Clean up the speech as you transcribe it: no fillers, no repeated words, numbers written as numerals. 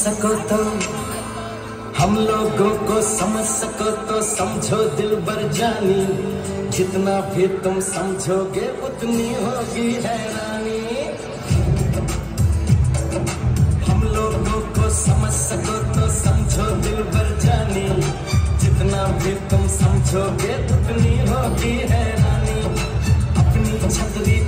सको तो हम लोगों को समझ सको तो समझो दिलबर जानी, जितना भी तुम समझोगे उतनी होगी हैरानी। हम लोगों को समझ सको तो समझो दिलबर जानी, जितना भी तुम समझोगे उतनी होगी हैरानी। अपनी छतरी